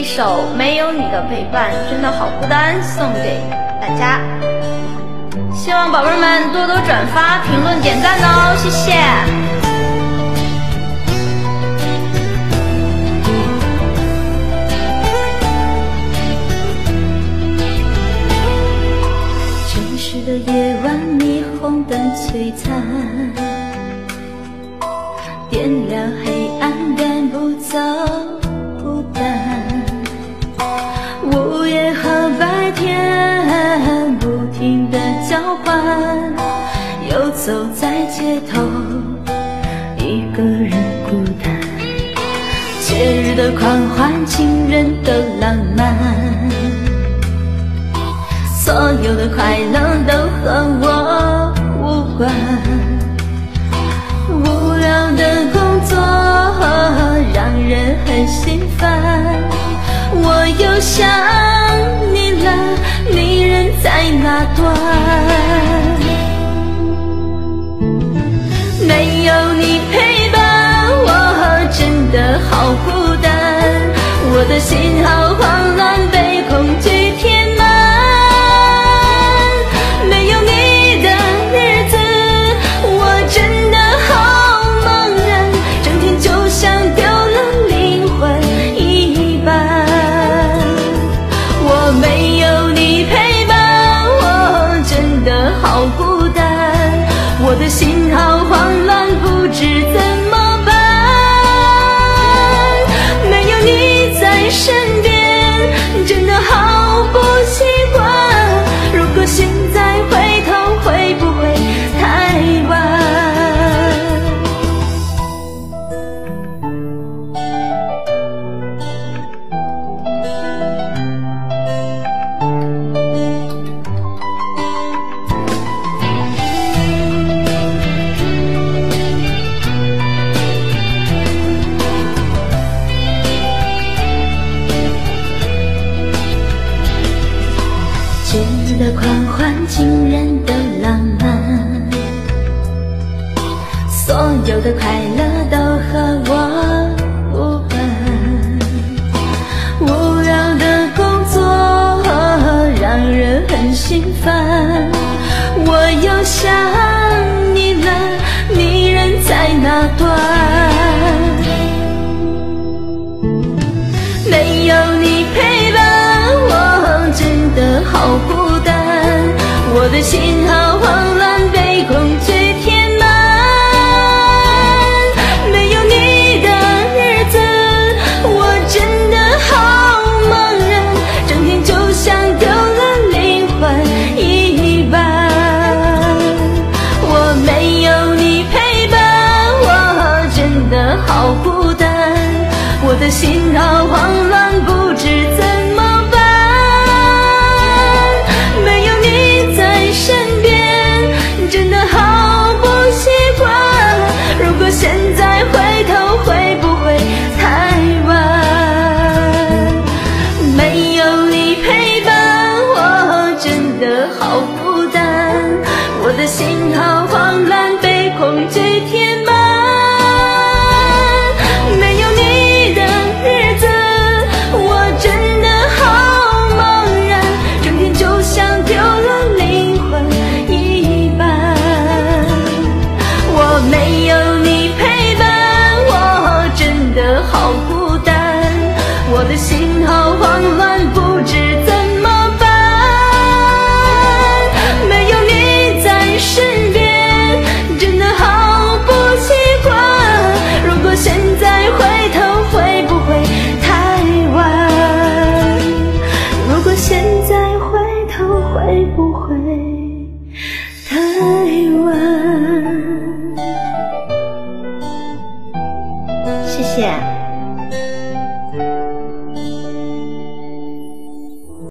首《没有你的陪伴真的好孤单》送给大家，希望宝贝们多多转发、评论、点赞哦，谢谢。 城市的夜晚，霓虹灯璀璨，点亮黑暗，赶不走孤单。午夜和白天不停地交换，游走在街头，一个人孤单。节日的狂欢，情人的浪漫，所有的快乐都和我无关。无聊的工作让人很心烦，我又想你了，你人在哪端？没有你陪伴，我真的好孤单，我的心好慌乱，被恐惧填满。没有你的日子，我真的好茫然，整天就像丢了灵魂一般。我没有你陪伴，我真的好孤单，我的心好慌乱，不知怎么办。没有你在身边，真的好不习惯，如果现在回头，会不会太晚？节日的狂欢，情人的浪漫，所有的快乐都和我无关。无聊的工作让人很心烦，我又想你了，你人在哪端？没有你陪伴，我真的好孤单，我的心好慌乱，被恐惧填满。没有你的日子，我真的好茫然，整天就像丢了灵魂一般。我没有你陪伴，我真的好孤单，我的心好慌乱，不知怎么办。没有你在身边，真的好不习惯，如果现在回头，会不会太晚？没有你陪伴，我真的好孤单，我的心好慌乱，被恐惧填满。没有你的日子，我真的好茫然，整天就像丢了灵魂一般。我没有你陪伴，我真的好孤单。